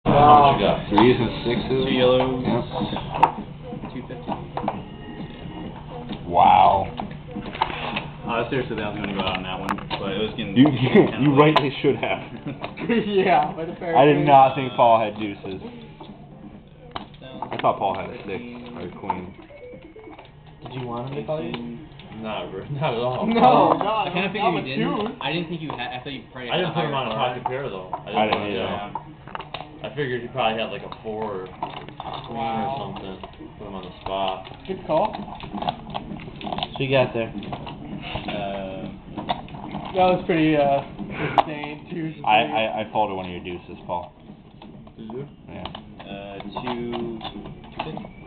How much you got? Threes and sixes. 2 yellows. Yep. 250. Wow. Seriously, I was going to go out on that one, but it was getting. You rightly should have. Yeah, by the fair. I did not think Paul had deuces. I thought Paul had a six or a queen. Did you want him to call you? Not at all. No, God. I kind of figured you didn't. I didn't think you had. I thought you probably. I didn't put him on a pocket pair though. I didn't either. Yeah. I figured he probably had like a 4 or queen or something. Put him on the spot. Good call. So you got there. That was pretty insane. I folded one of your deuces, Paul. Did you? Yeah. 250.